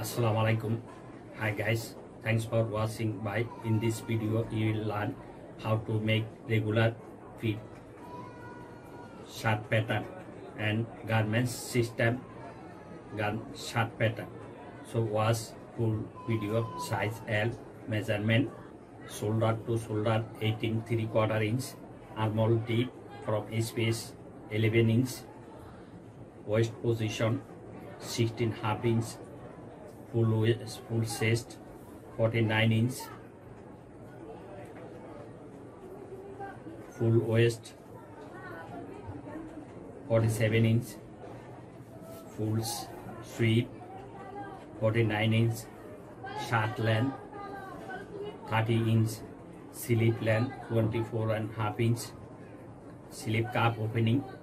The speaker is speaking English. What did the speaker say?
Assalamualaikum. Hi guys, thanks for watching. By in this video you will learn how to make regular fit shirt pattern and garments system shirt pattern. So watch full video. Size L, measurement shoulder to shoulder 18 3/4 inch, armhole deep from space 11 inch, waist position 16.5 inch, full chest 49 inch, full waist 47 inch, full sweep 49 inch, shirt length 30 inch, sleeve length 24.5 inch, sleeve cuff opening